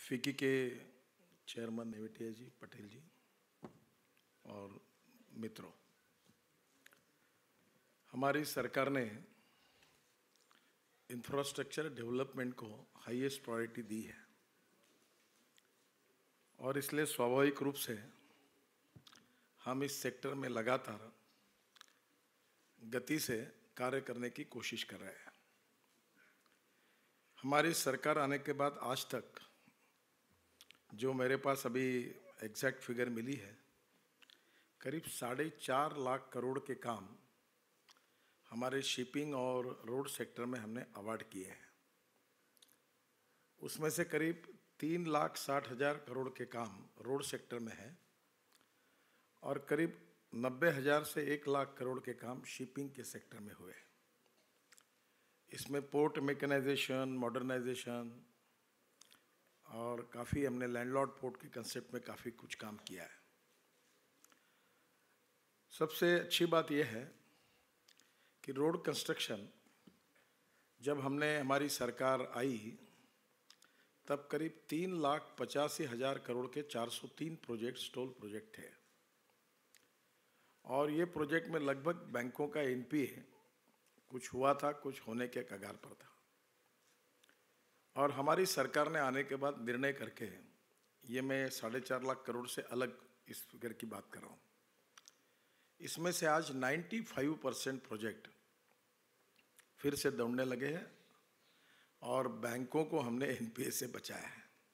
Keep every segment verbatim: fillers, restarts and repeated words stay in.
FICCI के chairman Newatia ji, Patel ji और मित्रों, हमारी सरकार ने इंफ्रास्ट्रक्चर डेवलपमेंट को हाईएस्ट प्रायोरिटी दी है और इसलिए स्वाभाविक रूप से हम इस सेक्टर में लगातार गति से कार्य करने की कोशिश कर रहे हैं। हमारी सरकार आने के बाद आज तक जो मेरे पास अभी एग्जैक्ट फिगर मिली है, करीब साढ़े चार लाख करोड़ के काम हमारे शिपिंग और रोड सेक्टर में हमने अवार्ड किए हैं। उसमें से करीब तीन लाख साठ हजार करोड़ के काम रोड सेक्टर में है और करीब नब्बे हजार से एक लाख करोड़ के काम शिपिंग के सेक्टर में हुए। इसमें पोर्ट मैकेनाइजेशन, मॉडर्नाइजेशन और काफ़ी हमने लैंडलॉर्ड पोर्ट के कंसेप्ट में काफ़ी कुछ काम किया है। सबसे अच्छी बात यह है कि रोड कंस्ट्रक्शन जब हमने हमारी सरकार आई तब करीब तीन लाख पचासी हजार करोड़ के चार सौ तीन प्रोजेक्ट स्टॉल प्रोजेक्ट थे और ये प्रोजेक्ट में लगभग बैंकों का एनपीए कुछ हुआ था, कुछ होने के कगार पर था। और हमारी सरकार ने आने के बाद निर्णय करके, ये मैं साढ़े चार लाख करोड़ से अलग इस फिगर की बात कर रहा हूँ, इसमें से आज पचानवे परसेंट प्रोजेक्ट फिर से दौड़ने लगे हैं और बैंकों को हमने एनपीए से बचाया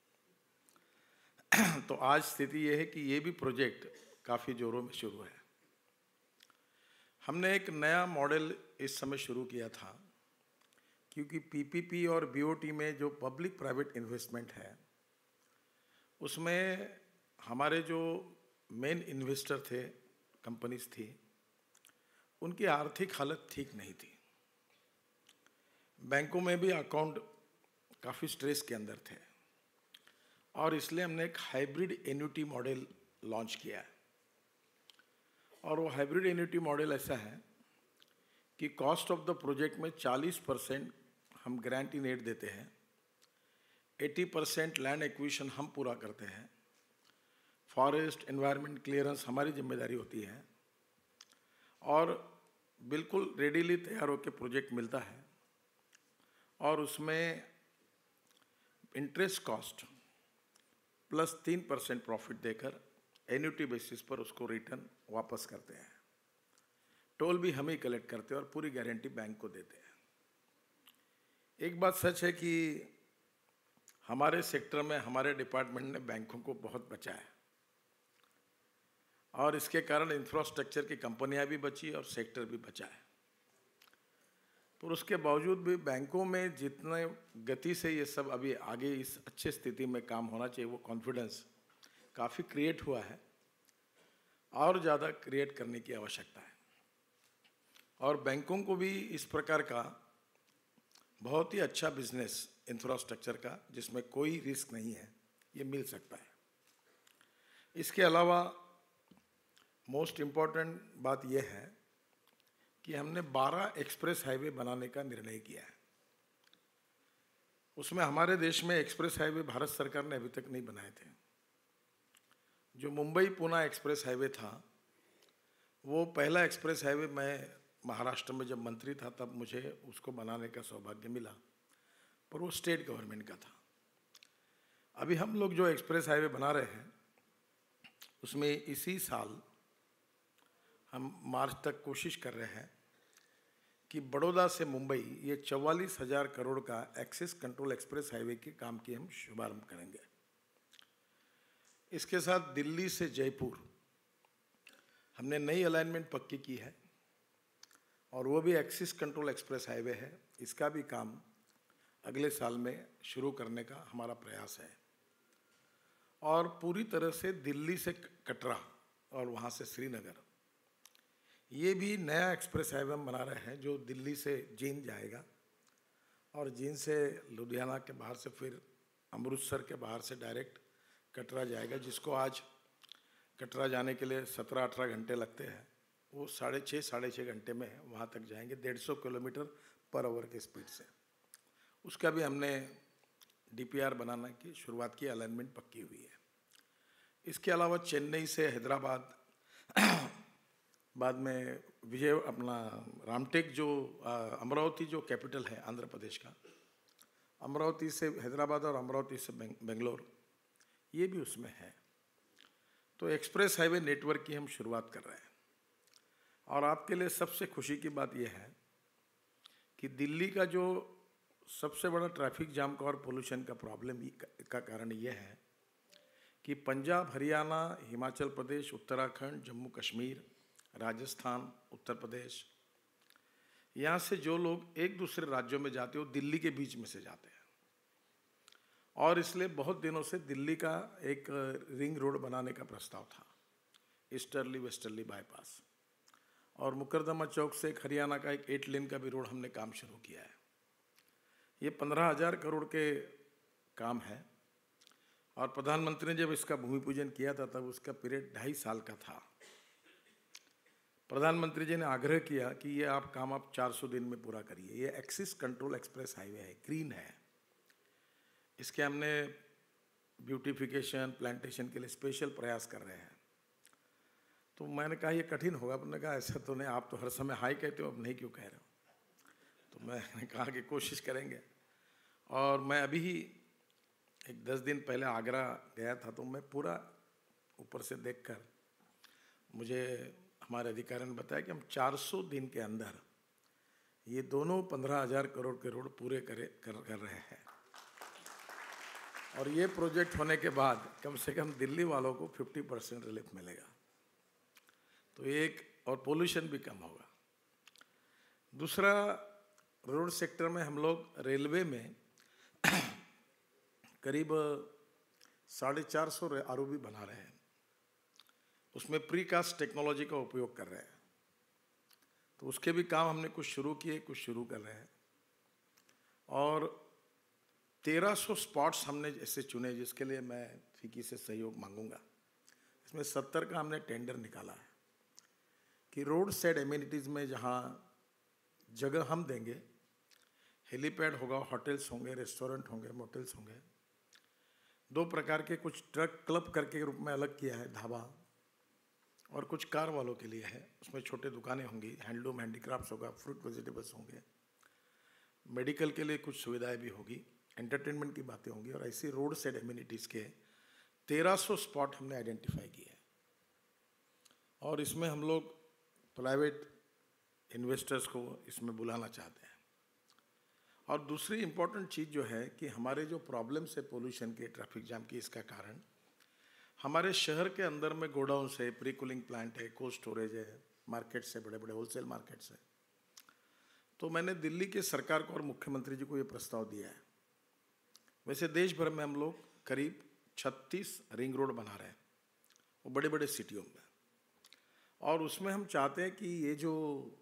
है। तो आज स्थिति ये है कि ये भी प्रोजेक्ट काफ़ी जोरों में शुरू है। हमने एक नया मॉडल इस समय शुरू किया था क्योंकि पीपीपी और बीओटी में जो पब्लिक प्राइवेट इन्वेस्टमेंट है उसमें हमारे जो मेन इन्वेस्टर थे, कंपनीज थी, उनकी आर्थिक हालत ठीक नहीं थी। बैंकों में भी अकाउंट काफ़ी स्ट्रेस के अंदर थे और इसलिए हमने एक हाइब्रिड एन्युटी मॉडल लॉन्च किया है। और वो हाइब्रिड एन्युटी मॉडल ऐसा है कि कॉस्ट ऑफ द प्रोजेक्ट में चालीस परसेंट हम गारंटी नेट देते हैं, अस्सी परसेंट लैंड एक्विजिशन हम पूरा करते हैं, फॉरेस्ट एनवायरनमेंट क्लियरेंस हमारी जिम्मेदारी होती है और बिल्कुल रेडीली तैयार होकर प्रोजेक्ट मिलता है और उसमें इंटरेस्ट कॉस्ट प्लस तीन परसेंट प्रॉफिट देकर एन्युटी बेसिस पर उसको रिटर्न वापस करते हैं। टोल भी हम ही कलेक्ट करते हैं और पूरी गारंटी बैंक को देते हैं। एक बात सच है कि हमारे सेक्टर में हमारे डिपार्टमेंट ने बैंकों को बहुत बचाया और इसके कारण इंफ्रास्ट्रक्चर की कंपनियां भी बची और सेक्टर भी बचा है। पर उसके बावजूद भी बैंकों में जितने गति से ये सब अभी आगे इस अच्छे स्थिति में काम होना चाहिए, वो कॉन्फिडेंस काफ़ी क्रिएट हुआ है और ज़्यादा क्रिएट करने की आवश्यकता है। और बैंकों को भी इस प्रकार का बहुत ही अच्छा बिजनेस इंफ्रास्ट्रक्चर का जिसमें कोई रिस्क नहीं है, ये मिल सकता है। इसके अलावा मोस्ट इम्पॉर्टेंट बात यह है कि हमने बारह एक्सप्रेस हाईवे बनाने का निर्णय किया है। उसमें हमारे देश में एक्सप्रेस हाईवे भारत सरकार ने अभी तक नहीं बनाए थे। जो मुंबई पुणे एक्सप्रेस हाईवे था, वो पहला एक्सप्रेस हाईवे मैं महाराष्ट्र में जब मंत्री था तब मुझे उसको बनाने का सौभाग्य मिला, पर वो स्टेट गवर्नमेंट का था। अभी हम लोग जो एक्सप्रेस हाईवे बना रहे हैं उसमें इसी साल हम मार्च तक कोशिश कर रहे हैं कि बड़ौदा से मुंबई ये चौवालीस हजार करोड़ का एक्सेस कंट्रोल एक्सप्रेस हाईवे के काम की हम शुभारंभ करेंगे। इसके साथ दिल्ली से जयपुर हमने नई अलाइनमेंट पक्की की है और वो भी एक्सेस कंट्रोल एक्सप्रेस हाईवे है। इसका भी काम अगले साल में शुरू करने का हमारा प्रयास है। और पूरी तरह से दिल्ली से कटरा और वहाँ से श्रीनगर, ये भी नया एक्सप्रेस हाईवे हम बना रहे हैं जो दिल्ली से जींद जाएगा और जींद से लुधियाना के बाहर से फिर अमृतसर के बाहर से डायरेक्ट कटरा जाएगा, जिसको आज कटरा जाने के लिए सत्रह अठारह घंटे लगते हैं, वो साढ़े छः साढ़े छः घंटे में वहाँ तक जाएंगे, डेढ़ सौ किलोमीटर पर आवर के स्पीड से। उसका भी हमने डीपीआर बनाने की शुरुआत की, अलाइनमेंट पक्की हुई है। इसके अलावा चेन्नई से हैदराबाद, बाद में विजय अपना रामटेक जो अमरावती जो कैपिटल है आंध्र प्रदेश का, अमरावती से हैदराबाद और अमरावती से बेंगलोर, ये भी उसमें है। तो एक्सप्रेस हाईवे नेटवर्क की हम शुरुआत कर रहे हैं। और आपके लिए सबसे खुशी की बात यह है कि दिल्ली का जो सबसे बड़ा ट्रैफिक जाम का और पोल्यूशन का प्रॉब्लम का कारण यह है कि पंजाब, हरियाणा, हिमाचल प्रदेश, उत्तराखंड, जम्मू कश्मीर, राजस्थान, उत्तर प्रदेश, यहाँ से जो लोग एक दूसरे राज्यों में जाते हो दिल्ली के बीच में से जाते हैं। और इसलिए बहुत दिनों से दिल्ली का एक रिंग रोड बनाने का प्रस्ताव था, ईस्टर्ली वेस्टर्ली बाईपास, और मुकरदमा चौक से एक हरियाणा का एक एट लेन का भी रोड हमने काम शुरू किया है। ये पंद्रह हजार करोड़ के काम है। और प्रधानमंत्री ने जब इसका भूमि पूजन किया था तब उसका पीरियड ढाई साल का था। प्रधानमंत्री जी ने आग्रह किया कि ये आप काम आप चार सौ दिन में पूरा करिए। ये एक्सिस कंट्रोल एक्सप्रेस हाईवे है, ग्रीन है। इसके हमने ब्यूटिफिकेशन, प्लांटेशन के लिए स्पेशल प्रयास कर रहे हैं। तो मैंने कहा ये कठिन होगा। मैंने कहा ऐसा तो नहीं, आप तो हर समय हाई कहते हो, अब नहीं क्यों कह रहे हो। तो मैंने कहा कि कोशिश करेंगे। और मैं अभी ही एक दस दिन पहले आगरा गया था, तो मैं पूरा ऊपर से देखकर मुझे हमारे अधिकारी ने बताया कि हम चार सौ दिन के अंदर ये दोनों पंद्रह हजार करोड़ के रोड पूरे करे कर, कर रहे हैं। और ये प्रोजेक्ट होने के बाद कम से कम दिल्ली वालों को पचास परसेंट रिलीफ मिलेगा। तो एक और पोल्यूशन भी कम होगा। दूसरा, रोड सेक्टर में हम लोग रेलवे में करीब साढ़े चार सौ आर ओ बी बना रहे हैं। उसमें प्रीकास्ट टेक्नोलॉजी का उपयोग कर रहे हैं। तो उसके भी काम हमने कुछ शुरू किए, कुछ शुरू कर रहे हैं। और तेरह सौ स्पॉट्स हमने ऐसे चुने जिसके लिए मैं फिक्की से सहयोग मांगूंगा। इसमें सत्तर का हमने टेंडर निकाला है कि रोड साइड एमिनिटीज़ में जहाँ जगह हम देंगे, हेलीपैड होगा, होटल्स होंगे, रेस्टोरेंट होंगे, मोटल्स होंगे। दो प्रकार के कुछ ट्रक क्लब करके रूप में अलग किया है, ढाबा, और कुछ कार वालों के लिए है। उसमें छोटे दुकानें होंगी, हैंडलूम हैंडीक्राफ्ट्स होगा, फ्रूट वेजिटेबल्स होंगे, मेडिकल के लिए कुछ सुविधाएं भी होगी, एंटरटेनमेंट की बातें होंगी। और ऐसी रोड साइड एमिनिटीज़ के तेरह सौ स्पॉट हमने आइडेंटिफाई किए हैं। और इसमें हम लोग प्राइवेट इन्वेस्टर्स को इसमें बुलाना चाहते हैं। और दूसरी इम्पॉर्टेंट चीज़ जो है कि हमारे जो प्रॉब्लम्स है पोल्यूशन के, ट्रैफिक जाम की, इसका कारण हमारे शहर के अंदर में गोडाउन्स है, प्री कूलिंग प्लांट है, कोल्ड स्टोरेज है, मार्केट्स है, बड़े बड़े होलसेल मार्केट्स है। तो मैंने दिल्ली के सरकार को और मुख्यमंत्री जी को ये प्रस्ताव दिया है। वैसे देश भर में हम लोग करीब छत्तीस रिंग रोड बना रहे हैं, वो बड़े बड़े सिटियों में। और उसमें हम चाहते हैं कि ये जो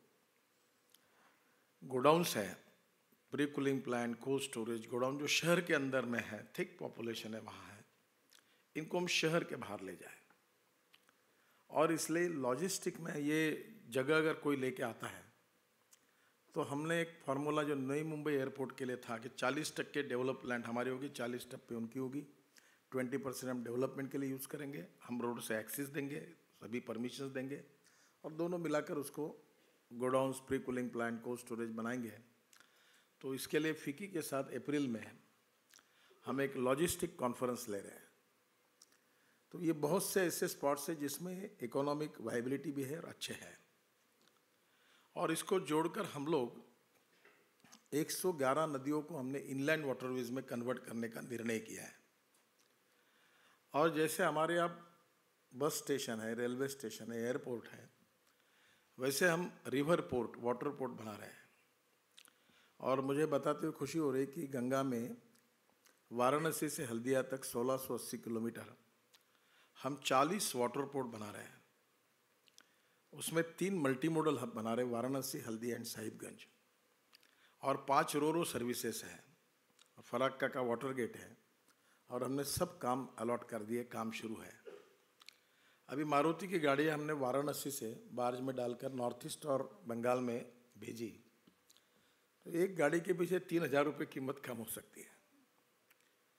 गोडाउन्स है, pre cooling plant, cold storage, godown जो शहर के अंदर में है, थिक पॉपुलेशन है वहाँ है, इनको हम शहर के बाहर ले जाएं। और इसलिए लॉजिस्टिक में ये जगह अगर कोई लेके आता है तो हमने एक फार्मूला जो नई मुंबई एयरपोर्ट के लिए था कि चालीस टक्के डेवलप लैंड हमारी होगी, चालीस टक्के उनकी होगी, ट्वेंटी परसेंट हम डेवलपमेंट के लिए यूज़ करेंगे, हम रोड से एक्सेस देंगे, सभी परमिशंस देंगे, और दोनों मिलाकर उसको godowns, pre cooling plant, cold storage बनाएंगे। तो इसके लिए फिक्की के साथ अप्रैल में हम एक लॉजिस्टिक कॉन्फ्रेंस ले रहे हैं। तो ये बहुत से ऐसे स्पॉट्स हैं जिसमें इकोनॉमिक वायबिलिटी भी है और अच्छे हैं। और इसको जोड़कर हम लोग एक सौ ग्यारह नदियों को हमने इनलैंड वाटरवेज में कन्वर्ट करने का निर्णय किया है। और जैसे हमारे यहाँ बस स्टेशन है, रेलवे स्टेशन है, एयरपोर्ट है, वैसे हम रिवर पोर्ट, वाटर पोर्ट बना रहे हैं। और मुझे बताते हुए खुशी हो रही कि गंगा में वाराणसी से हल्दिया तक सोलह सौ अस्सी किलोमीटर हम चालीस वाटर पोर्ट बना रहे हैं। उसमें तीन मल्टी मॉडल हब बना रहे हैं, वाराणसी, हल्दिया एंड साहिबगंज, और पांच रोरो सर्विसेज हैं, फराक्का का वाटर गेट है। और हमने सब काम अलॉट कर दिए, काम शुरू है। अभी मारुति की गाड़ियाँ हमने वाराणसी से बार्ज में डालकर नॉर्थ ईस्ट और बंगाल में भेजी। तो एक गाड़ी के पीछे तीन हजार रुपये कीमत कम हो सकती है।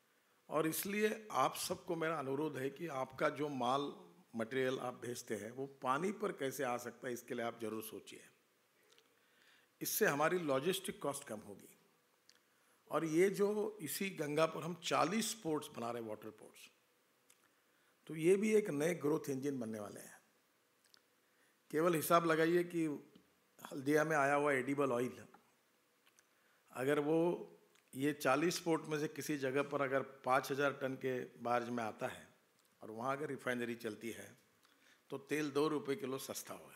और इसलिए आप सबको मेरा अनुरोध है कि आपका जो माल मटेरियल आप भेजते हैं वो पानी पर कैसे आ सकता है, इसके लिए आप जरूर सोचिए। इससे हमारी लॉजिस्टिक कॉस्ट कम होगी। और ये जो इसी गंगा पर हम चालीस पोर्ट्स बना रहे हैं, वाटर पोर्ट्स, तो ये भी एक नए ग्रोथ इंजन बनने वाले हैं। केवल हिसाब लगाइए कि हल्दिया में आया हुआ एडिबल ऑयल, अगर वो ये चालीस पोर्ट में से किसी जगह पर अगर पाँच हज़ार टन के बार्ज में आता है और वहाँ अगर रिफाइनरी चलती है तो तेल दो रुपये किलो सस्ता होगा।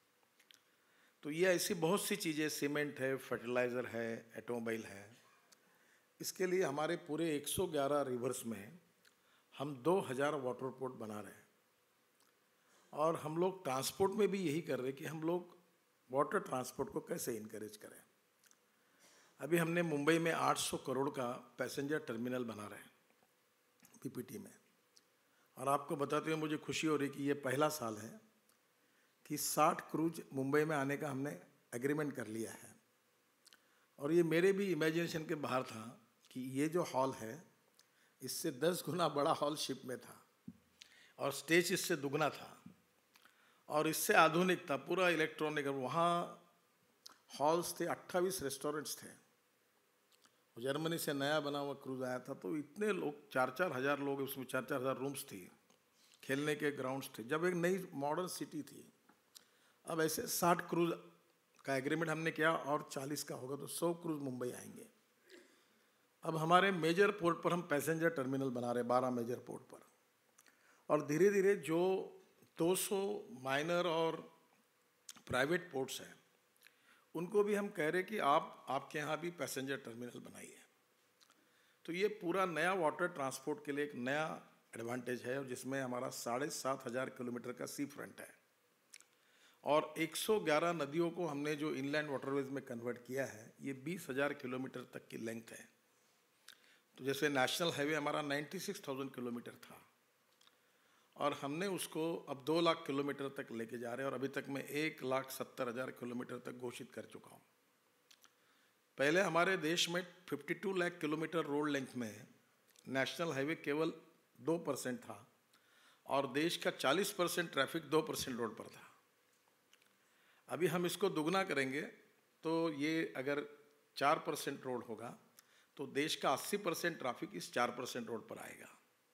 तो ये ऐसी बहुत सी चीज़ें, सीमेंट है, फर्टिलाइज़र है, ऑटोमोबाइल है, इसके लिए हमारे पूरे एक सौ ग्यारह रिवर्स में हम दो हज़ार वाटर पोर्ट बना रहे हैं। और हम लोग ट्रांसपोर्ट में भी यही कर रहे हैं कि हम लोग वाटर ट्रांसपोर्ट को कैसे इनकरेज करें। अभी हमने मुंबई में आठ सौ करोड़ का पैसेंजर टर्मिनल बना रहे हैं पीपीटी में। और आपको बताते हुए मुझे खुशी हो रही कि ये पहला साल है कि साठ क्रूज मुंबई में आने का हमने एग्रीमेंट कर लिया है। और ये मेरे भी इमेजिनेशन के बाहर था कि ये जो हॉल है इससे दस गुना बड़ा हॉल शिप में था और स्टेज इससे दुगना था और इससे आधुनिक था, पूरा इलेक्ट्रॉनिक। और वहाँ हॉल्स थे, अट्ठाईस रेस्टोरेंट्स थे। जर्मनी से नया बना हुआ क्रूज आया था, तो इतने लोग, चार चार हज़ार लोग, उसमें चार चार हज़ार रूम्स थी, खेलने के ग्राउंड्स थे, जब एक नई मॉडर्न सिटी थी। अब ऐसे साठ क्रूज का एग्रीमेंट हमने किया और चालीस का होगा तो सौ क्रूज मुंबई आएंगे। अब हमारे मेजर पोर्ट पर हम पैसेंजर टर्मिनल बना रहे हैं, बारह मेजर पोर्ट पर। और धीरे धीरे जो दो सौ माइनर और प्राइवेट पोर्ट्स हैं उनको भी हम कह रहे कि आप आपके यहाँ भी पैसेंजर टर्मिनल बनाइए। तो ये पूरा नया वाटर ट्रांसपोर्ट के लिए एक नया एडवांटेज है, और जिसमें हमारा साढ़े सात हज़ार किलोमीटर का सी फ्रंट है और एक सौ ग्यारह नदियों को हमने जो इनलैंड वाटरवेज में कन्वर्ट किया है, ये बीस हज़ार किलोमीटर तक की लेंथ है। तो जैसे नेशनल हाईवे हमारा छियानवे हज़ार किलोमीटर था और हमने उसको अब दो लाख किलोमीटर तक लेके जा रहे हैं, और अभी तक मैं एक लाख सत्तर हज़ार किलोमीटर तक घोषित कर चुका हूँ। पहले हमारे देश में बावन लाख किलोमीटर रोड लेंथ में नेशनल हाईवे केवल दो परसेंट था और देश का चालीस परसेंट ट्रैफिक दो परसेंट रोड पर था। अभी हम इसको दुगना करेंगे तो ये अगर चार परसेंट रोड होगा तो देश का अस्सी परसेंट ट्रैफिक इस चार परसेंट रोड पर आएगा।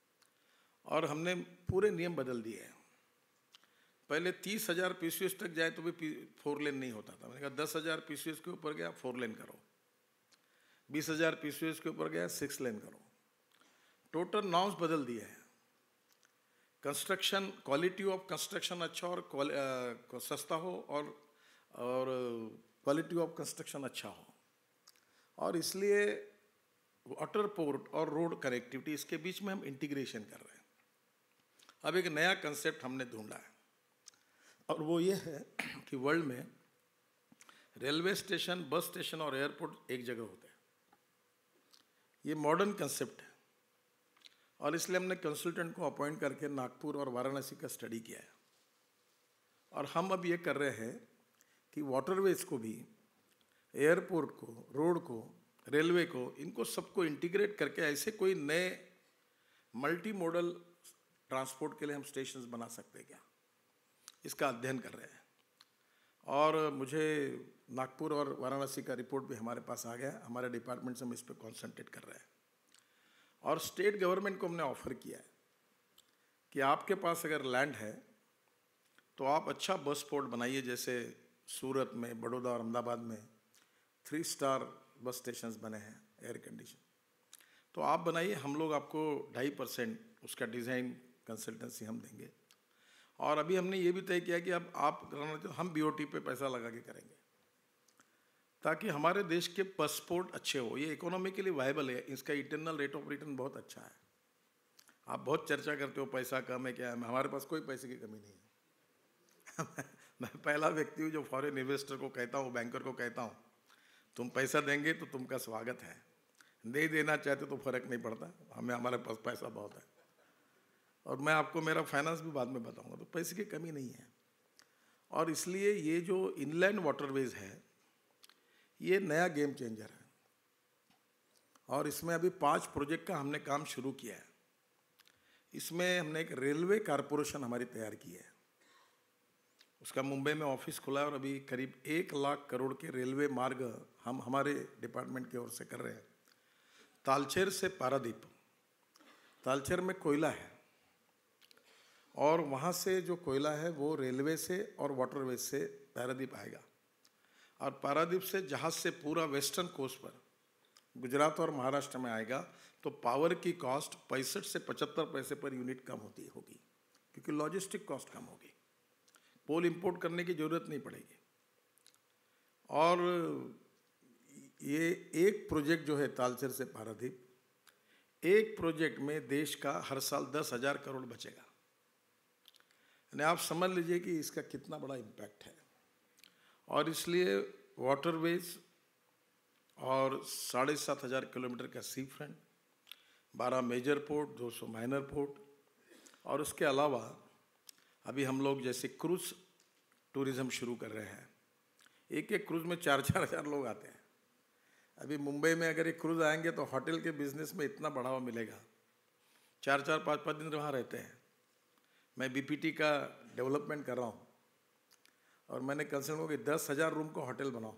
और हमने पूरे नियम बदल दिए हैं। पहले तीस हज़ार पीसीएस तक जाए तो भी फोर लेन नहीं होता था। मैंने कहा दस हज़ार पीसीएस के ऊपर गया फोर लेन करो, बीस हज़ार पीसीएस के ऊपर गया सिक्स लेन करो। टोटल नॉर्म्स बदल दिए हैं। कंस्ट्रक्शन, क्वालिटी ऑफ कंस्ट्रक्शन अच्छा और आ, सस्ता हो और और क्वालिटी ऑफ कंस्ट्रक्शन अच्छा हो। और इसलिए वाटर पोर्ट और रोड कनेक्टिविटी, इसके बीच में हम इंटीग्रेशन कर रहे हैं। अब एक नया कंसेप्ट हमने ढूंढा है और वो ये है कि वर्ल्ड में रेलवे स्टेशन, बस स्टेशन और एयरपोर्ट एक जगह होते हैं। ये मॉडर्न कंसेप्ट है और इसलिए हमने कंसल्टेंट को अपॉइंट करके नागपुर और वाराणसी का स्टडी किया है। और हम अब ये कर रहे हैं कि वाटरवेज को भी, एयरपोर्ट को, रोड को, रेलवे को, इनको सबको इंटीग्रेट करके ऐसे कोई नए मल्टी मॉडल ट्रांसपोर्ट के लिए हम स्टेशंस बना सकते हैं क्या, इसका अध्ययन कर रहे हैं। और मुझे नागपुर और वाराणसी का रिपोर्ट भी हमारे पास आ गया। हमारे डिपार्टमेंट से हम इस पर कॉन्सेंट्रेट कर रहे हैं। और स्टेट गवर्नमेंट को हमने ऑफर किया है कि आपके पास अगर लैंड है तो आप अच्छा बस पोर्ट बनाइए। जैसे सूरत में, बड़ौदा और अहमदाबाद में थ्री स्टार बस स्टेशंस बने हैं एयर कंडीशन, तो आप बनाइए। हम लोग आपको ढाई परसेंट उसका डिज़ाइन कंसल्टेंसी हम देंगे। और अभी हमने ये भी तय किया कि अब आप कराना तो हम बीओटी पे पैसा लगा के करेंगे ताकि हमारे देश के बस पोर्ट अच्छे हो। ये इकोनॉमिकली वायबल है, इसका इंटरनल रेट ऑफ रिटर्न बहुत अच्छा है। आप बहुत चर्चा करते हो पैसा कम है क्या है, हमारे पास कोई पैसे की कमी नहीं है। मैं पहला व्यक्ति हूँ जो फॉरेन इन्वेस्टर को कहता हूँ, बैंकर को कहता हूँ, तुम पैसा देंगे तो तुमका स्वागत है, नहीं देना चाहते तो फर्क नहीं पड़ता, हमें हमारे पास पैसा बहुत है। और मैं आपको मेरा फाइनेंस भी बाद में बताऊंगा, तो पैसे की कमी नहीं है। और इसलिए ये जो इनलैंड वाटरवेज है ये नया गेम चेंजर है। और इसमें अभी पांच प्रोजेक्ट का हमने काम शुरू किया है। इसमें हमने एक रेलवे कारपोरेशन हमारी तैयार की है, उसका मुंबई में ऑफिस खुला है और अभी करीब एक लाख करोड़ के रेलवे मार्ग हम हमारे डिपार्टमेंट की ओर से कर रहे हैं। तालचेर से पारादीप, तालचेर में कोयला है और वहाँ से जो कोयला है वो रेलवे से और वाटरवेज से पारादीप आएगा, और पारादीप से जहाज से पूरा वेस्टर्न कोस्ट पर गुजरात और महाराष्ट्र में आएगा। तो पावर की कॉस्ट पैंसठ से पचहत्तर पैसे पर यूनिट कम होती होगी, क्योंकि लॉजिस्टिक कॉस्ट कम होगी, पोल इंपोर्ट करने की ज़रूरत नहीं पड़ेगी। और ये एक प्रोजेक्ट जो है तालचेर से पारादीप, एक प्रोजेक्ट में देश का हर साल दस हजार करोड़ बचेगा। यानी आप समझ लीजिए कि इसका कितना बड़ा इम्पैक्ट है। और इसलिए वाटरवेज और साढ़े सात हजार किलोमीटर का सी फ्रंट, बारह मेजर पोर्ट, दो सौ माइनर पोर्ट, और उसके अलावा अभी हम लोग जैसे क्रूज टूरिज़्म शुरू कर रहे हैं। एक एक क्रूज़ में चार चार हज़ार लोग आते हैं। अभी मुंबई में अगर एक क्रूज़ आएंगे तो होटल के बिजनेस में इतना बढ़ावा मिलेगा, चार चार पाँच पाँच दिन वहाँ रहते हैं। मैं बीपीटी का डेवलपमेंट कर रहा हूँ और मैंने कंसर्न हो कि दस हज़ार रूम को होटल बनाओ,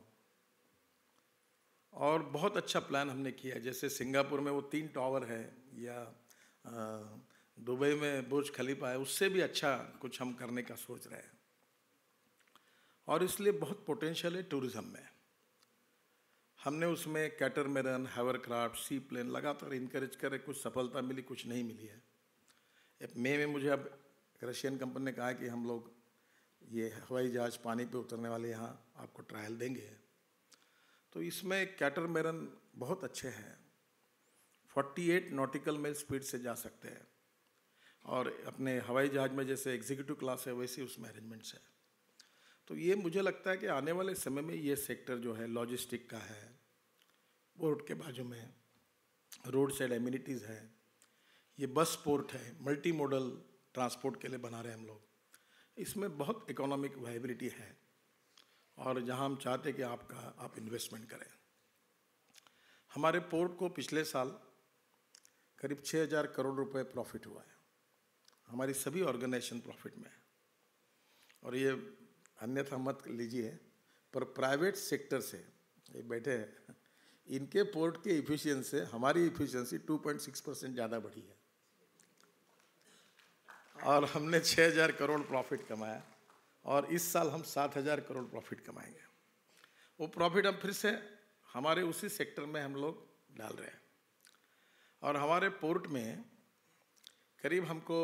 और बहुत अच्छा प्लान हमने किया है। जैसे सिंगापुर में वो तीन टावर है, या दुबई में बुर्ज खलीफा है, उससे भी अच्छा कुछ हम करने का सोच रहे हैं। और इसलिए बहुत पोटेंशियल है टूरिज़्म में। हमने उसमें कैटरमैरन, हावरक्राफ्ट, सी प्लेन लगातार इनकरेज करे, कुछ सफलता मिली, कुछ नहीं मिली है। मई में मुझे अब रशियन कंपनी ने कहा कि हम लोग ये हवाई जहाज़ पानी पे उतरने वाले यहाँ आपको ट्रायल देंगे। तो इसमें कैटरमैरन बहुत अच्छे हैं, अड़तालीस नॉटिकल माइल स्पीड से जा सकते हैं, और अपने हवाई जहाज़ में जैसे एग्जीक्यूटिव क्लास है वैसे उसमें अरेंजमेंट्स है। तो ये मुझे लगता है कि आने वाले समय में ये सेक्टर जो है लॉजिस्टिक का है, पोर्ट के बाजू में रोड साइड एमिनिटीज़ है, ये बस पोर्ट है, मल्टी मॉडल ट्रांसपोर्ट के लिए बना रहे हैं हम लोग, इसमें बहुत इकोनॉमिक वाइबिलिटी है। और जहां हम चाहते हैं कि आपका आप इन्वेस्टमेंट करें। हमारे पोर्ट को पिछले साल करीब छः हज़ार करोड़ रुपए प्रॉफिट हुआ है, हमारी सभी ऑर्गेनाइजेशन प्रॉफिट में है। और ये अन्यथा मत लीजिए, पर प्राइवेट सेक्टर से ये बैठे हैं, इनके पोर्ट के इफिशिएंसी से हमारी इफिशिएंसी दो पॉइंट छह परसेंट ज़्यादा बढ़ी है, और हमने छः हज़ार करोड़ प्रॉफिट कमाया, और इस साल हम सात हज़ार करोड़ प्रॉफिट कमाएंगे। वो प्रॉफिट हम फिर से हमारे उसी सेक्टर में हम लोग डाल रहे हैं। और हमारे पोर्ट में करीब हमको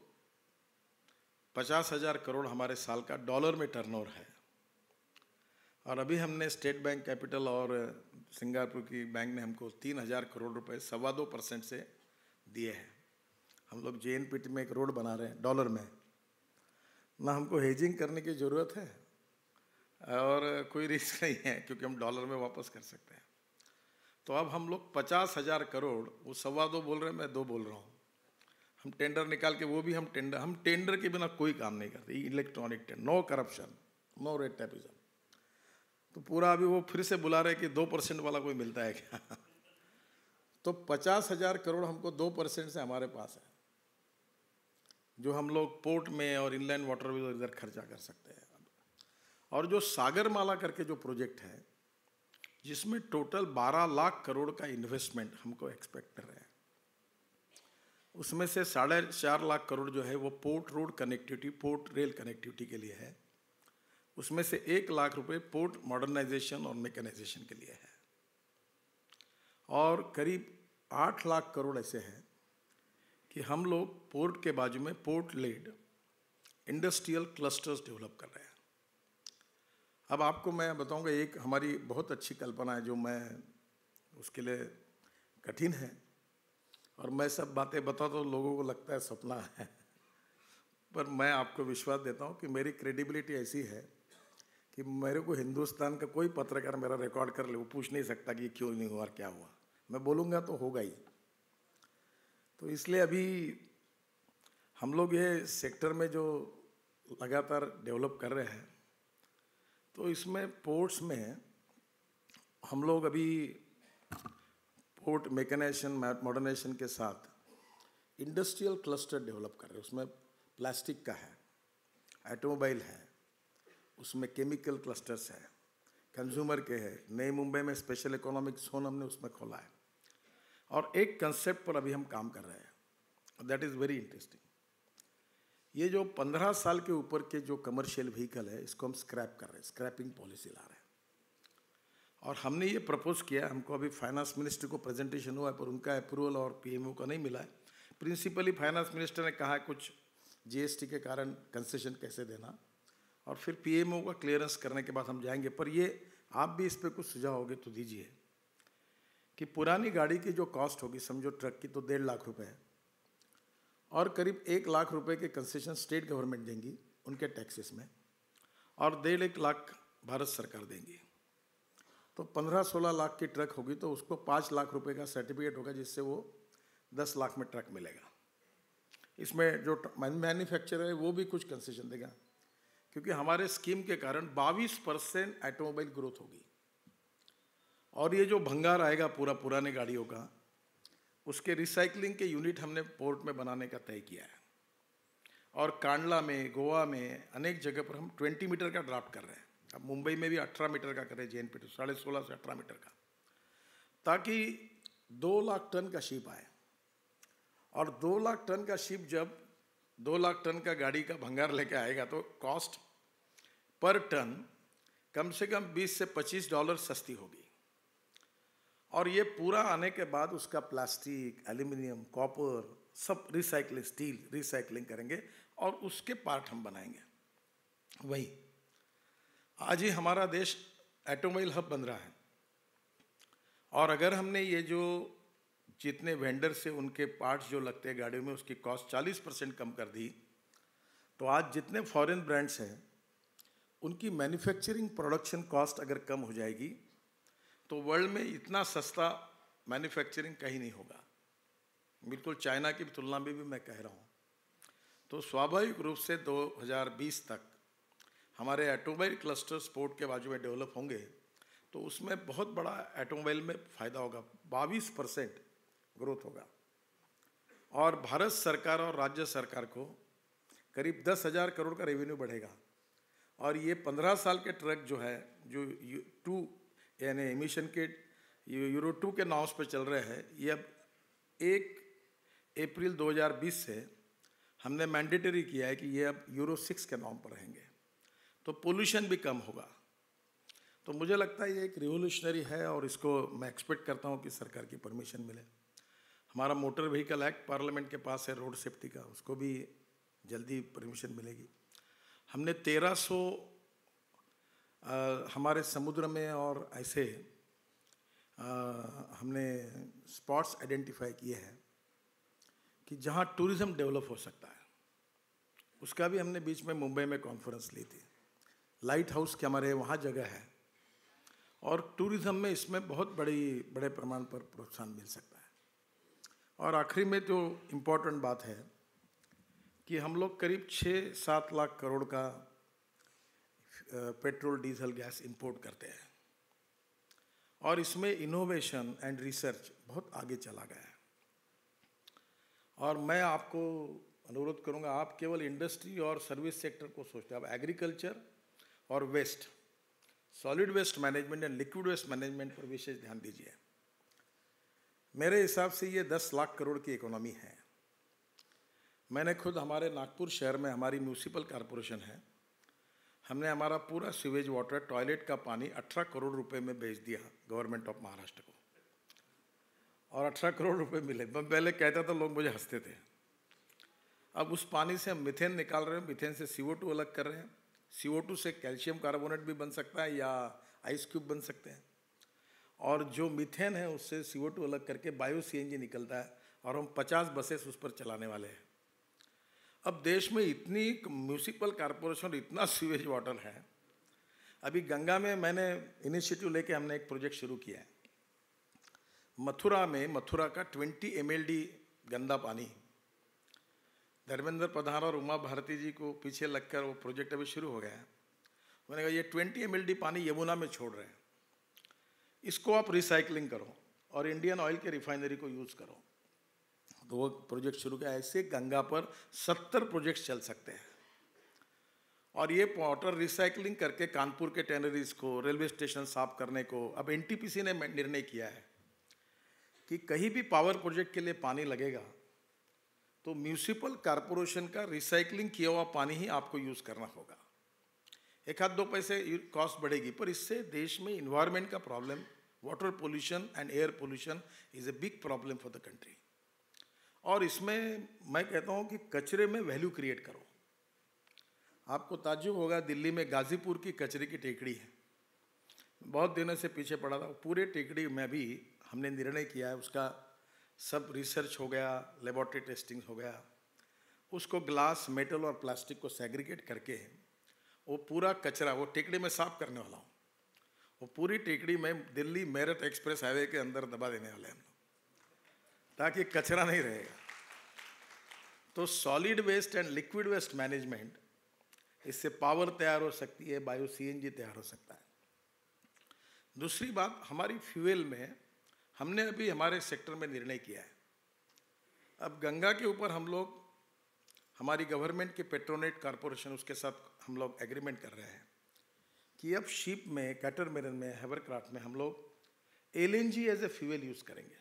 पचास हज़ार करोड़ हमारे साल का डॉलर में टर्नओवर है। और अभी हमने स्टेट बैंक कैपिटल और सिंगापुर की बैंक ने हमको तीन हज़ार करोड़ रुपए सवा दो परसेंट से दिए हैं। हम लोग जे एन पी टी में एक रोड बना रहे हैं डॉलर में, ना हमको हेजिंग करने की ज़रूरत है और कोई रिस्क नहीं है, क्योंकि हम डॉलर में वापस कर सकते हैं। तो अब हम लोग पचास हज़ार करोड़, वो सवा दो बोल रहे हैं, मैं दो बोल रहा हूँ, हम टेंडर निकाल के, वो भी हम टेंडर हम टेंडर के बिना कोई काम नहीं करते, electronic tender, no corruption, no red tapism. तो पूरा अभी वो फिर से बुला रहे कि दो परसेंट वाला कोई मिलता है क्या? तो पचास हज़ार करोड़ हमको दो परसेंट से हमारे पास है, जो हम लोग पोर्ट में और इनलैंड वाटरवेज इधर खर्चा कर सकते हैं। और जो सागरमाला करके जो प्रोजेक्ट है, जिसमें टोटल बारह लाख करोड़ का इन्वेस्टमेंट हमको एक्सपेक्ट कर रहे हैं, उसमें से साढ़े चार लाख करोड़ जो है वो port road connectivity, port rail connectivity के लिए है। उसमें से एक लाख रुपए पोर्ट मॉडर्नाइजेशन और मैकेनाइजेशन के लिए है, और करीब आठ लाख करोड़ ऐसे हैं कि हम लोग पोर्ट के बाजू में port led industrial clusters develop कर रहे हैं। अब आपको मैं बताऊंगा, एक हमारी बहुत अच्छी कल्पना है, जो मैं उसके लिए कठिन है, और मैं सब बातें बताता तो लोगों को लगता है सपना है, पर मैं आपको विश्वास देता हूं कि मेरी क्रेडिबिलिटी ऐसी है कि मेरे को हिंदुस्तान का कोई पत्रकार मेरा रिकॉर्ड कर ले, वो पूछ नहीं सकता कि क्यों नहीं हुआ और क्या हुआ, मैं बोलूँगा तो होगा ही। तो इसलिए अभी हम लोग ये सेक्टर में जो लगातार डेवलप कर रहे हैं, तो इसमें पोर्ट्स में हम लोग अभी पोर्ट मैकेनाइजेशन मॉडर्नाइजेशन के साथ इंडस्ट्रियल क्लस्टर डेवलप कर रहे हैं। उसमें प्लास्टिक का है, ऑटोमोबाइल है, उसमें केमिकल क्लस्टर्स है, कंज्यूमर के है। नई मुंबई में स्पेशल इकोनॉमिक जोन हमने उसमें खोला है और एक कंसेप्ट पर अभी हम काम कर रहे हैं, दैट इज़ वेरी इंटरेस्टिंग। ये जो पंद्रह साल के ऊपर के जो कमर्शियल व्हीकल है, इसको हम स्क्रैप कर रहे हैं, स्क्रैपिंग पॉलिसी ला रहे हैं। और हमने ये प्रपोज किया, हमको अभी फाइनेंस मिनिस्टर को प्रेजेंटेशन हुआ है पर उनका अप्रूवल और पीएमओ का नहीं मिला है। प्रिंसिपली फाइनेंस मिनिस्टर ने कहा कुछ जीएसटी के कारण कंसेशन कैसे देना, और फिर पीएमओ का क्लियरेंस करने के बाद हम जाएंगे। पर ये आप भी इस पर कुछ सुझाव होगे तो दीजिए कि पुरानी गाड़ी की जो कॉस्ट होगी, समझो ट्रक की, तो डेढ़ लाख रुपए है और करीब एक लाख रुपए के कंसेशन स्टेट गवर्नमेंट देंगी उनके टैक्सेस में, और डेढ़ एक लाख भारत सरकार देंगी। तो पंद्रह सोलह लाख की ट्रक होगी तो उसको पाँच लाख रुपए का सर्टिफिकेट होगा, जिससे वो दस लाख में ट्रक मिलेगा। इसमें जो मैन्युफैक्चरर है वो भी कुछ कंसेशन देगा, क्योंकि हमारे स्कीम के कारण बाईस परसेंट ऑटोमोबाइल ग्रोथ होगी। और ये जो भंगार आएगा पूरा पुराने गाड़ियों का, उसके रिसाइकलिंग के यूनिट हमने पोर्ट में बनाने का तय किया है। और कांडला में, गोवा में अनेक जगह पर हम बीस मीटर का ड्राफ्ट कर रहे हैं। अब मुंबई में भी अठारह मीटर का करें, जे एन पी टू साढ़े सोलह से अठारह मीटर का, ताकि दो लाख टन का शिप आए। और दो लाख टन का शिप जब दो लाख टन का गाड़ी का भंगार लेके आएगा तो कॉस्ट पर टन कम से कम बीस से पच्चीस डॉलर सस्ती होगी। और ये पूरा आने के बाद उसका प्लास्टिक, एल्यूमिनियम, कॉपर सब रिसाइकलिंग, स्टील रिसाइकलिंग करेंगे और उसके पार्ट हम बनाएंगे। वही आज ही हमारा देश ऑटोमोबाइल हब बन रहा है, और अगर हमने ये जो जितने वेंडर से उनके पार्ट्स जो लगते हैं गाड़ियों में, उसकी कॉस्ट चालीस परसेंट कम कर दी, तो आज जितने फॉरेन ब्रांड्स हैं उनकी मैन्युफैक्चरिंग प्रोडक्शन कॉस्ट अगर कम हो जाएगी तो वर्ल्ड में इतना सस्ता मैन्युफैक्चरिंग कहीं नहीं होगा, बिल्कुल चाइना की तुलना में भी मैं कह रहा हूँ। तो स्वाभाविक रूप से दो हज़ार बीस तक हमारे ऑटोमोबाइल क्लस्टर स्पोर्ट के बाजू में डेवलप होंगे, तो उसमें बहुत बड़ा ऑटोमोबाइल में फ़ायदा होगा, बाईस परसेंट ग्रोथ होगा। और भारत सरकार और राज्य सरकार को करीब दस हज़ार करोड़ का रेवेन्यू बढ़ेगा। और ये पंद्रह साल के ट्रक जो है, जो टू यानी एमिशन के यूरो टू के नॉर्म्स पे चल रहे हैं, ये अब एक अप्रैल दो हज़ार बीस से हमने मैंडेटरी किया है कि ये अब यूरो सिक्स के नॉर्म पर रहेंगे, तो पोल्यूशन भी कम होगा। तो मुझे लगता है ये एक रिवोल्यूशनरी है और इसको मैं एक्सपेक्ट करता हूँ कि सरकार की परमिशन मिले। हमारा मोटर व्हीकल एक्ट पार्लियामेंट के पास है रोड सेफ्टी का, उसको भी जल्दी परमिशन मिलेगी। हमने तेरह सौ हमारे समुद्र में और ऐसे आ, हमने स्पॉट्स आइडेंटिफाई किए हैं कि जहाँ टूरिज़्म डेवलप हो सकता है। उसका भी हमने बीच में मुंबई में कॉन्फ्रेंस ली थी। लाइट हाउस के हमारे वहाँ जगह है और टूरिज़्म में इसमें बहुत बड़ी बड़े प्रमाण पर प्रोत्साहन मिल सकता है। और आखिरी में जो इम्पोर्टेंट बात है कि हम लोग करीब छः सात लाख करोड़ का पेट्रोल, डीजल, गैस इंपोर्ट करते हैं और इसमें इनोवेशन एंड रिसर्च बहुत आगे चला गया है। और मैं आपको अनुरोध करूंगा, आप केवल इंडस्ट्री और सर्विस सेक्टर को सोचते हैं, आप एग्रीकल्चर और waste, solid waste management and liquid waste management पर विशेष ध्यान दीजिए। मेरे हिसाब से ये दस लाख करोड़ की इकोनॉमी है। मैंने खुद हमारे नागपुर शहर में हमारी म्यूनिसिपल कॉरपोरेशन है, हमने हमारा पूरा सीवेज वाटर, टॉयलेट का पानी अठारह करोड़ रुपए में बेच दिया गवर्नमेंट ऑफ महाराष्ट्र को, और अठारह करोड़ रुपए मिले। मैं पहले कहता था, लोग मुझे हंसते थे। अब उस पानी से हम मीथेन निकाल रहे हैं, मीथेन से सी ओ टू अलग कर रहे हैं, सी ओ टू से कैल्शियम कार्बोनेट भी बन सकता है या आइस क्यूब बन सकते हैं, और जो मीथेन है उससे सी ओ टू अलग करके बायो सी एन जी निकलता है, और हम पचास बसेस उस पर चलाने वाले हैं। अब देश में इतनी म्यूनिसिपल कॉरपोरेशन, इतना सीवेज वाटर है। अभी गंगा में मैंने इनिशिएटिव लेके हमने एक प्रोजेक्ट शुरू किया है। मथुरा में, मथुरा का बीस एम एल डी गंदा पानी, धर्मेंद्र प्रधान और उमा भारती जी को पीछे लगकर वो प्रोजेक्ट अभी शुरू हो गया है। मैंने कहा ये बीस एम एल डी पानी यमुना में छोड़ रहे हैं, इसको आप रिसाइकलिंग करो और इंडियन ऑयल के रिफाइनरी को यूज़ करो। तो वो प्रोजेक्ट शुरू किया। ऐसे गंगा पर सत्तर प्रोजेक्ट्स चल सकते हैं। और ये वाटर रिसाइकलिंग करके कानपुर के टैनरीज को, रेलवे स्टेशन साफ करने को, अब एनटीपीसी ने निर्णय किया है कि कहीं भी पावर प्रोजेक्ट के लिए पानी लगेगा तो म्यूनिसिपल कॉरपोरेशन का रिसाइकलिंग किया हुआ पानी ही आपको यूज़ करना होगा। एक आध दो पैसे कॉस्ट बढ़ेगी, पर इससे देश में इन्वायरमेंट का problem, water pollution and air pollution is a big problem for the country. और इसमें मैं कहता हूँ कि कचरे में वैल्यू क्रिएट करो। आपको ताज्जुब होगा, दिल्ली में गाजीपुर की कचरे की टेकड़ी है, बहुत दिनों से पीछे पड़ा था। पूरे टेकड़ी में भी हमने निर्णय किया है, उसका सब रिसर्च हो गया, लेबोरेटरी टेस्टिंग हो गया, उसको ग्लास, मेटल और प्लास्टिक को सेग्रीगेट करके वो पूरा कचरा वो टेकड़ी में साफ करने वाला हूँ। वो पूरी टेकड़ी में दिल्ली मेरठ एक्सप्रेस हाईवे के अंदर दबा देने वाले हैं हम लोग, ताकि कचरा नहीं रहेगा। तो solid waste and liquid waste management, इससे पावर तैयार हो सकती है, बायो सीएनजी तैयार हो सकता है। दूसरी बात, हमारी फ्यूल में हमने अभी हमारे सेक्टर में निर्णय किया है, अब गंगा के ऊपर हम लोग, हमारी गवर्नमेंट के पेट्रोनेट कॉरपोरेशन, उसके साथ हम लोग एग्रीमेंट कर रहे हैं कि अब शिप में, कैटरमैरन में, हेवरक्राफ्ट में हम लोग LNG as a fuel use करेंगे।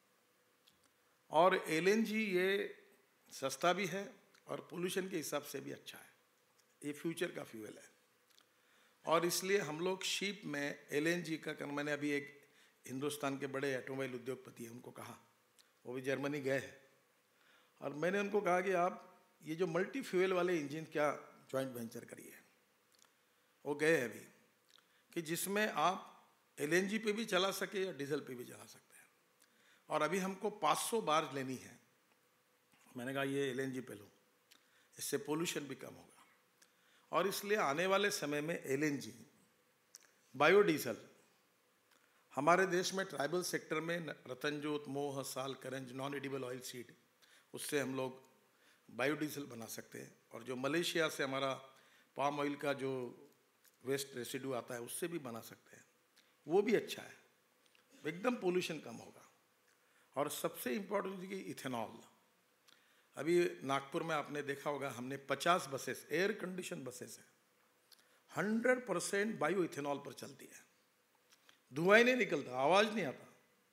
और एलएनजी ये सस्ता भी है और पोल्यूशन के हिसाब से भी अच्छा है। ये फ्यूचर का फ्यूल है और इसलिए हम लोग शिप में एलएनजी का कर, मैंने अभी एक हिंदुस्तान के बड़े ऑटोमोबाइल उद्योगपति हैं, उनको कहा, वो भी जर्मनी गए हैं, और मैंने उनको कहा कि आप ये जो मल्टी फ्यूल वाले इंजन क्या जॉइंट वेंचर करिए। वो गए हैं अभी, कि जिसमें आप एलएनजी पे भी चला सके या डीजल पे भी चला सकते हैं। और अभी हमको पाँच सौ बार लेनी है। मैंने कहा ये एलएनजी पे लो, इससे पोल्यूशन भी कम होगा। और इसलिए आने वाले समय में एलएनजी, बायोडीजल, हमारे देश में ट्राइबल सेक्टर में रतनजोत, मोह, साल, करंज, नॉन एडिबल ऑयल सीड, उससे हम लोग बायोडीजल बना सकते हैं। और जो मलेशिया से हमारा पाम ऑयल का जो वेस्ट रेसिड्यू आता है, उससे भी बना सकते हैं, वो भी अच्छा है, एकदम पोल्यूशन कम होगा। और सबसे इम्पोर्टेंट चीज़ इथेनॉल। अभी नागपुर में आपने देखा होगा, हमने पचास बसेस, एयर कंडीशन बसेस है, हंड्रेड परसेंट बायो इथेनॉल पर चलती है, धुआं ही नहीं निकलता, आवाज़ नहीं आता।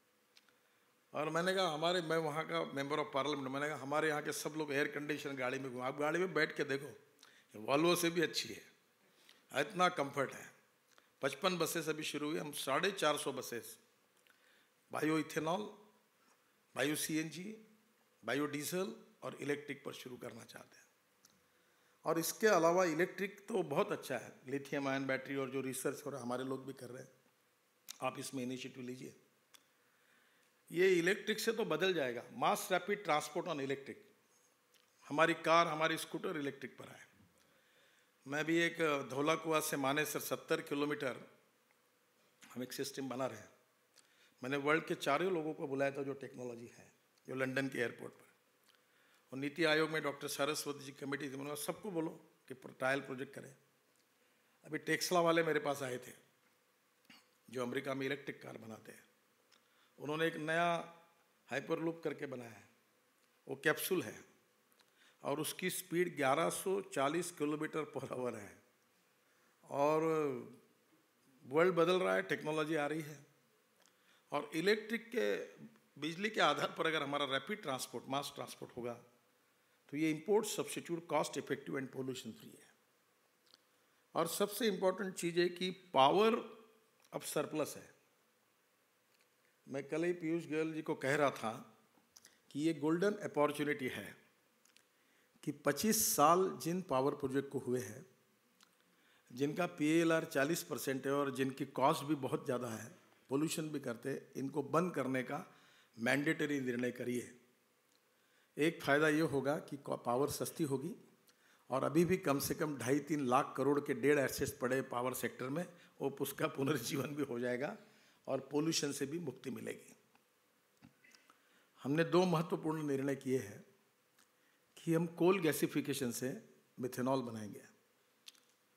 और मैंने कहा हमारे, मैं वहाँ का मेंबर ऑफ पार्लियामेंट, मैंने कहा हमारे यहाँ के सब लोग एयर कंडीशन गाड़ी में घूम, आप गाड़ी में बैठ के देखो, वॉल्वो से भी अच्छी है, इतना कंफर्ट है। पचपन बसेस अभी शुरू हुई, हम साढ़े चार सौ buses bio ethanol, bio CNG, bio diesel और इलेक्ट्रिक पर शुरू करना चाहते हैं। और इसके अलावा इलेक्ट्रिक तो बहुत अच्छा है, लिथियम आयन बैटरी, और जो रिसर्च हो रहा है हमारे लोग भी कर रहे हैं, आप इसमें इनिशिएटिव लीजिए। ये इलेक्ट्रिक से तो बदल जाएगा, mass rapid transport on electric, हमारी कार, हमारी स्कूटर इलेक्ट्रिक पर आए। मैं भी एक धौला कुआं से मानेसर सत्तर किलोमीटर हम एक सिस्टम बना रहे हैं। मैंने वर्ल्ड के चारों लोगों को बुलाया था जो टेक्नोलॉजी है, जो लंदन के एयरपोर्ट पर, और नीति आयोग में डॉक्टर सरस्वती जी कमेटी थी, मैंने सबको बोलो कि ट्रायल प्रोजेक्ट करें। अभी टेक्सला वाले मेरे पास आए थे, जो अमेरिका में इलेक्ट्रिक कार बनाते हैं, उन्होंने एक नया हाइपरलूप करके बनाया है, वो कैप्सूल है और उसकी स्पीड ग्यारह सौ चालीस किलोमीटर पर आवर है। और वर्ल्ड बदल रहा है, टेक्नोलॉजी आ रही है, और इलेक्ट्रिक के, बिजली के आधार पर अगर हमारा रैपिड ट्रांसपोर्ट, मास ट्रांसपोर्ट होगा, तो ये import substitute cost effective and pollution free है। और सबसे इम्पोर्टेंट चीज़ है कि पावर अब सरप्लस है। मैं कल ही पीयूष गोयल जी को कह रहा था कि ये गोल्डन अपॉर्चुनिटी है कि पच्चीस साल जिन पावर प्रोजेक्ट को हुए हैं, जिनका पीएलआर चालीस परसेंट है और जिनकी कॉस्ट भी बहुत ज़्यादा है, पोल्यूशन भी करते हैं, इनको बंद करने का मैंडेटरी निर्णय करिए। एक फ़ायदा ये होगा कि पावर सस्ती होगी, और अभी भी कम से कम ढाई तीन लाख करोड़ के डेढ़ एसेट्स पड़े पावर सेक्टर में, वो उसका पुनर्जीवन भी हो जाएगा और पोल्यूशन से भी मुक्ति मिलेगी। हमने दो महत्वपूर्ण निर्णय किए हैं कि हम कोल गैसिफिकेशन से मिथेनॉल बनाएंगे।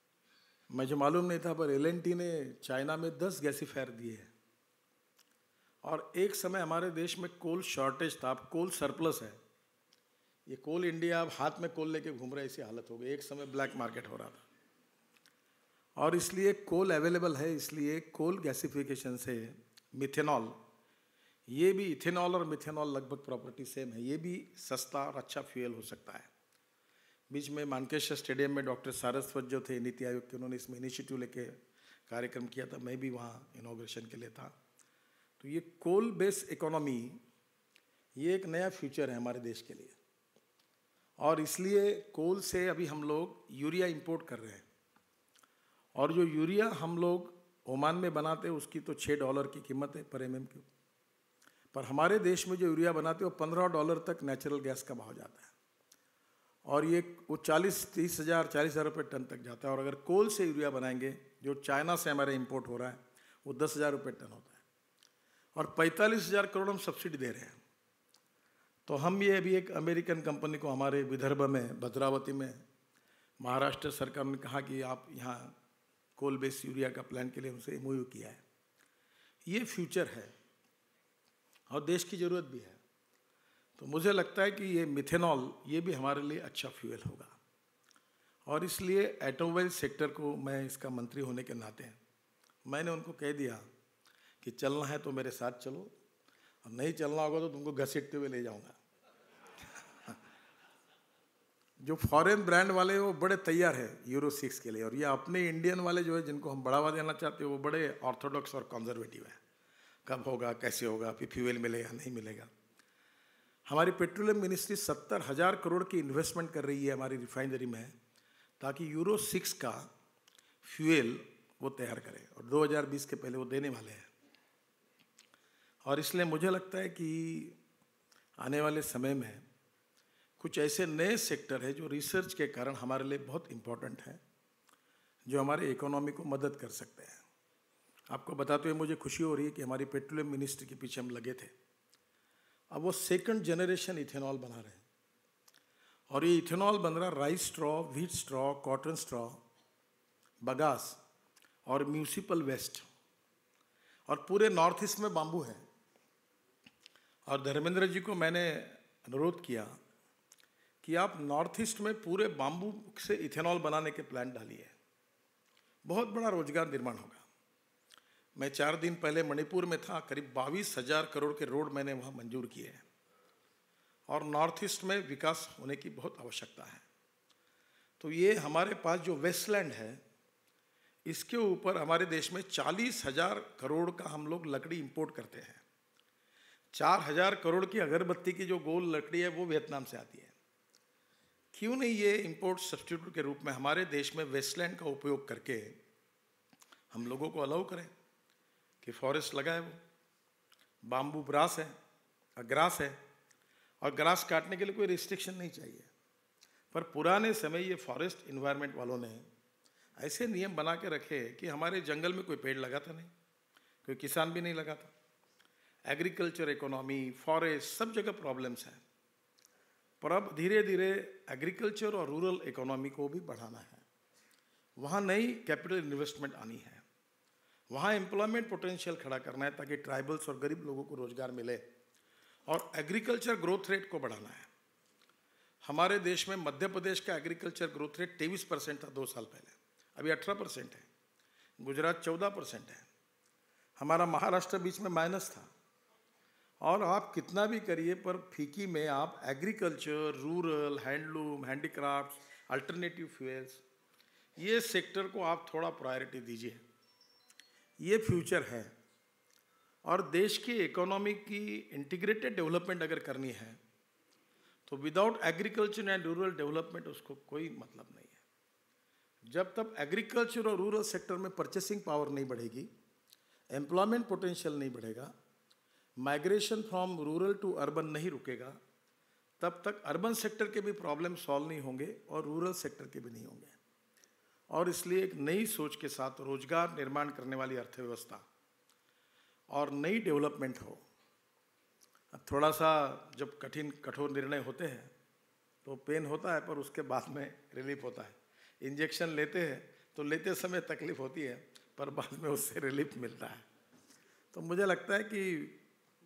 मुझे मालूम नहीं था, पर एल एन टी ने चाइना में दस गैसीफायर दिए हैं, और एक समय हमारे देश में कोल शॉर्टेज था, अब कोल सरप्लस है। ये कोल इंडिया अब हाथ में कोल लेके घूम रहे, ऐसी हालत हो गई। एक समय ब्लैक मार्केट हो रहा था और इसलिए कोल अवेलेबल है, इसलिए कोल गैसिफिकेशन से मिथेनॉल, ये भी इथेनॉल और मिथेनॉल लगभग प्रॉपर्टी सेम है, ये भी सस्ता और अच्छा फ्यूल हो सकता है। बीच में मानकेश्वर स्टेडियम में डॉक्टर सारस्वत जो थे नीति आयोग के, उन्होंने इसमें इनिशिएटिव लेके कार्यक्रम किया था, मैं भी वहाँ इनॉग्रेशन के लिए था। तो ये कोल बेस्ड इकोनॉमी, ये एक नया फ्यूचर है हमारे देश के लिए और इसलिए कोल से अभी हम लोग यूरिया इंपोर्ट कर रहे हैं और जो यूरिया हम लोग ओमान में बनाते हैं उसकी तो छः डॉलर की कीमत है पर एम एम क्यूब, पर हमारे देश में जो यूरिया बनाते हैं वो पंद्रह डॉलर तक नेचुरल गैस का भाव जाता है और ये वो चालीस तीस हज़ार चालीस हज़ार रुपये टन तक जाता है। और अगर कोल से यूरिया बनाएंगे जो चाइना से हमारे इंपोर्ट हो रहा है वो दस हज़ार रुपये टन होता है और पैंतालीस हज़ार करोड़ हम सब्सिडी दे रहे हैं। तो हम ये अभी एक अमेरिकन कंपनी को हमारे विदर्भ में भद्रावती में महाराष्ट्र सरकार ने कहा कि आप यहाँ कोल बेस्ड यूरिया का प्लान के लिए उनसे एमओयू किया है। ये फ्यूचर है और देश की ज़रूरत भी है। तो मुझे लगता है कि ये मिथेनॉल ये भी हमारे लिए अच्छा फ्यूल होगा और इसलिए ऑटोमोबाइल सेक्टर को मैं इसका मंत्री होने के नाते मैंने उनको कह दिया कि चलना है तो मेरे साथ चलो और नहीं चलना होगा तो तुमको घसीटते हुए ले जाऊंगा। जो फॉरेन ब्रांड वाले वो बड़े तैयार है यूरो सिक्स के लिए और ये अपने इंडियन वाले जो है जिनको हम बढ़ावा देना चाहते हैं वो बड़े ऑर्थोडॉक्स और कंजर्वेटिव है। कब होगा, कैसे होगा, फिर फ्यूल मिलेगा नहीं मिलेगा। हमारी पेट्रोलियम मिनिस्ट्री सत्तर हज़ार करोड़ की इन्वेस्टमेंट कर रही है हमारी रिफाइनरी में ताकि यूरो सिक्स का फ्यूल वो तैयार करे और दो हज़ार बीस के पहले वो देने वाले हैं। और इसलिए मुझे लगता है कि आने वाले समय में कुछ ऐसे नए सेक्टर है जो रिसर्च के कारण हमारे लिए बहुत इम्पोर्टेंट है, जो हमारे इकोनॉमी को मदद कर सकते हैं। आपको बताते हुए मुझे खुशी हो रही है कि हमारी पेट्रोलियम मिनिस्ट्री के पीछे हम लगे थे, अब वो सेकंड जनरेशन इथेनॉल बना रहे हैं और ये इथेनॉल बन रहा rice straw, wheat straw, cotton straw, bagasse और म्यूनिसिपल वेस्ट और पूरे नॉर्थ ईस्ट में बाम्बू है। और धर्मेंद्र जी को मैंने अनुरोध किया कि आप नॉर्थ ईस्ट में पूरे बाम्बू से इथेनॉल बनाने के प्लान डालिए, बहुत बड़ा रोजगार निर्माण होगा। मैं चार दिन पहले मणिपुर में था, करीब बाईस हजार करोड़ के रोड मैंने वहाँ मंजूर किए हैं और नॉर्थ ईस्ट में विकास होने की बहुत आवश्यकता है। तो ये हमारे पास जो वेस्टलैंड है इसके ऊपर हमारे देश में चालीस हजार करोड़ का हम लोग लकड़ी इंपोर्ट करते हैं। चार हजार करोड़ की अगरबत्ती की जो गोल लकड़ी है वो वियतनाम से आती है। क्यों नहीं ये इंपोर्ट सब्स्टिट्यूट के रूप में हमारे देश में वेस्टलैंड का उपयोग करके हम लोगों को अलाउ करें कि फॉरेस्ट लगाए, वो बाम्बू ग्रास है ग्रास है और ग्रास काटने के लिए कोई रिस्ट्रिक्शन नहीं चाहिए। पर पुराने समय ये फॉरेस्ट इन्वायरमेंट वालों ने ऐसे नियम बना के रखे कि हमारे जंगल में कोई पेड़ लगाता नहीं, कोई किसान भी नहीं लगाता। एग्रीकल्चर इकोनॉमी, फॉरेस्ट, सब जगह प्रॉब्लम्स हैं। पर अब धीरे धीरे एग्रीकल्चर और रूरल इकोनॉमी को भी बढ़ाना है, वहाँ नई कैपिटल इन्वेस्टमेंट आनी है, वहाँ एम्प्लॉयमेंट पोटेंशियल खड़ा करना है ताकि ट्राइबल्स और गरीब लोगों को रोजगार मिले और एग्रीकल्चर ग्रोथ रेट को बढ़ाना है। हमारे देश में मध्य प्रदेश का एग्रीकल्चर ग्रोथ रेट तेईस परसेंट था दो साल पहले, अभी अठारह परसेंट है। गुजरात चौदह परसेंट है, हमारा महाराष्ट्र बीच में माइनस था। और आप कितना भी करिए पर फिक्की में आप agriculture, rural, handloom, handicrafts, alternative fuels, ये सेक्टर को आप थोड़ा प्रायोरिटी दीजिए। ये फ्यूचर है और देश की इकोनॉमी की इंटीग्रेटेड डेवलपमेंट अगर करनी है तो without agriculture and rural development उसको कोई मतलब नहीं है। जब तक एग्रीकल्चर और रूरल सेक्टर में परचेसिंग पावर नहीं बढ़ेगी, एम्प्लॉयमेंट पोटेंशियल नहीं बढ़ेगा, migration from rural to urban नहीं रुकेगा, तब तक अर्बन सेक्टर के भी प्रॉब्लम सॉल्व नहीं होंगे और रूरल सेक्टर के भी नहीं होंगे। और इसलिए एक नई सोच के साथ रोजगार निर्माण करने वाली अर्थव्यवस्था और नई डेवलपमेंट हो। अब थोड़ा सा जब कठिन कठोर निर्णय होते हैं तो पेन होता है, पर उसके बाद में रिलीफ होता है। इंजेक्शन लेते हैं तो लेते समय तकलीफ होती है, पर बाद में उससे रिलीफ मिलता है। तो मुझे लगता है कि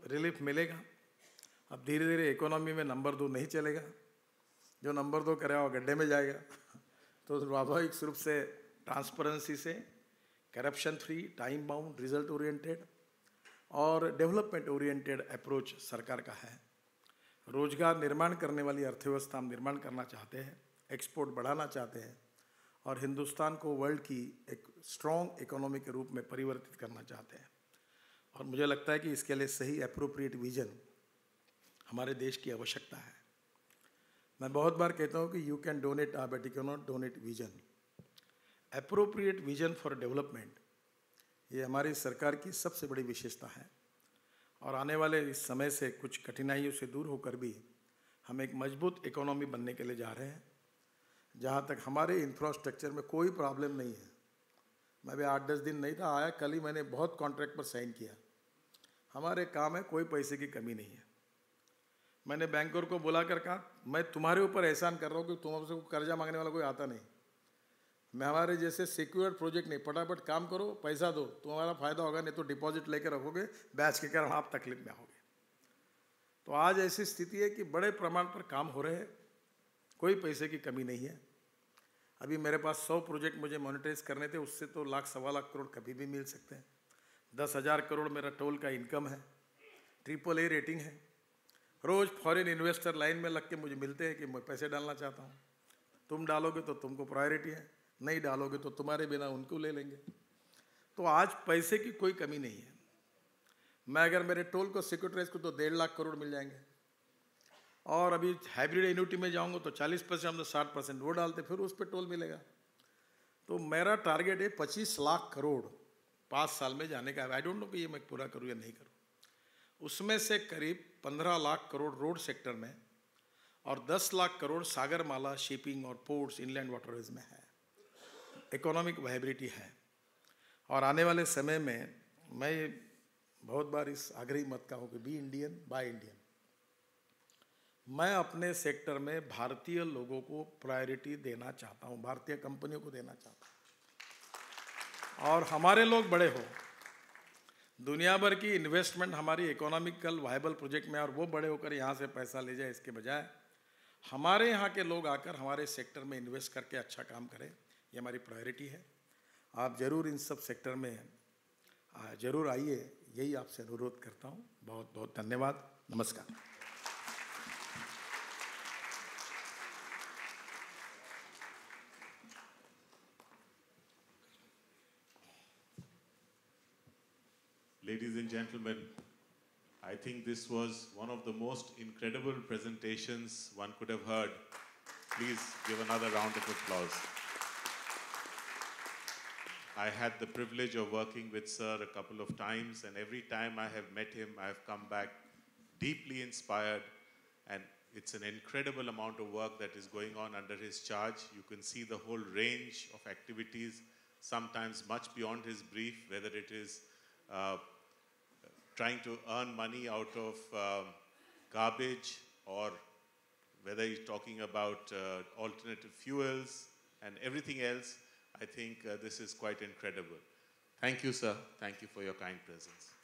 रिलीफ मिलेगा। अब धीरे धीरे इकोनॉमी में नंबर दो नहीं चलेगा, जो नंबर दो करेगा वो गड्ढे में जाएगा। तो स्वाभाविक रूप से ट्रांसपेरेंसी से, corruption free, time bound, result oriented और डेवलपमेंट ओरिएंटेड अप्रोच सरकार का है। रोजगार निर्माण करने वाली अर्थव्यवस्था हम निर्माण करना चाहते हैं, एक्सपोर्ट बढ़ाना चाहते हैं और हिंदुस्तान को वर्ल्ड की एक स्ट्रॉन्ग इकोनॉमी के रूप में परिवर्तित करना चाहते हैं। और मुझे लगता है कि इसके लिए सही एप्रोप्रिएट विजन हमारे देश की आवश्यकता है। मैं बहुत बार कहता हूँ कि you can donate a but you can not donate vision. Appropriate vision for development, ये हमारी सरकार की सबसे बड़ी विशेषता है। और आने वाले इस समय से कुछ कठिनाइयों से दूर होकर भी हम एक मजबूत इकोनॉमी बनने के लिए जा रहे हैं, जहाँ तक हमारे इंफ्रास्ट्रक्चर में कोई प्रॉब्लम नहीं है। मैं भी आठ दस दिन नहीं था, आया कल ही मैंने बहुत कॉन्ट्रैक्ट पर साइन किया। हमारे काम है, कोई पैसे की कमी नहीं है। मैंने बैंकर को बुला कर कहा, मैं तुम्हारे ऊपर एहसान कर रहा हूँ कि तुमसे कर्जा मांगने वाला कोई आता नहीं। मैं हमारे जैसे सिक्योर्ड प्रोजेक्ट नहीं, फटाफट काम करो, पैसा दो, तुम्हारा फायदा होगा, नहीं तो डिपॉजिट लेकर रखोगे, ब्याज के कारण आप तकलीफ में आओगे। तो आज ऐसी स्थिति है कि बड़े प्रमाण पर काम हो रहे हैं, कोई पैसे की कमी नहीं है। अभी मेरे पास सौ प्रोजेक्ट मुझे मोनेटाइज करने थे, उससे तो लाख सवा लाख करोड़ कभी भी मिल सकते हैं। दस हज़ार करोड़ मेरा टोल का इनकम है, ट्रिपल ए रेटिंग है। रोज़ फॉरेन इन्वेस्टर लाइन में लग के मुझे मिलते हैं कि मैं पैसे डालना चाहता हूँ, तुम डालोगे तो तुमको प्रायोरिटी है, नहीं डालोगे तो तुम्हारे बिना उनको ले लेंगे। तो आज पैसे की कोई कमी नहीं है। मैं अगर मेरे टोल को सिक्योरिटाइज को तो डेढ़ लाख करोड़ मिल जाएंगे, और अभी हाइब्रिड एन्युटी में जाऊंगा तो चालीस परसेंट हम तो साठ परसेंट वो डालते, फिर उस पर टोल मिलेगा। तो मेरा टारगेट है पच्चीस लाख करोड़ पाँच साल में जाने का। आई डोंट नो कि ये मैं पूरा करूँ या नहीं करूँ। उसमें से करीब पंद्रह लाख करोड़ रोड सेक्टर में और दस लाख करोड़ सागरमाला, शिपिंग और पोर्ट्स, इनलैंड वाटरवेज में है। इकोनॉमिक वाइब्रिटी है। और आने वाले समय में मैं बहुत बार इस आग्रही मत का हूँ कि बी इंडियन बाय इंडियन। मैं अपने सेक्टर में भारतीय लोगों को प्रायोरिटी देना चाहता हूँ, भारतीय कंपनियों को देना चाहता हूँ, और हमारे लोग बड़े हो। दुनिया भर की इन्वेस्टमेंट हमारी इकोनॉमिकल वायबल प्रोजेक्ट में, और वो बड़े होकर यहाँ से पैसा ले जाए, इसके बजाय हमारे यहाँ के लोग आकर हमारे सेक्टर में इन्वेस्ट करके अच्छा काम करें, ये हमारी प्रायोरिटी है। आप ज़रूर इन सब सेक्टर में ज़रूर आइए, यही आपसे अनुरोध करता हूँ। बहुत बहुत धन्यवाद। नमस्कार। Ladies and gentlemen, I think this was one of the most incredible presentations one could have heard. Please give another round of applause. I had the privilege of working with Sir a couple of times, and every time I have met him, I have come back deeply inspired, and it's an incredible amount of work that is going on under his charge. You can see the whole range of activities, sometimes much beyond his brief, whether it is uh, trying to earn money out of um, garbage, or whether he's talking about uh, alternative fuels and everything else. I think uh, this is quite incredible. Thank you, sir. Thank you for your kind presence.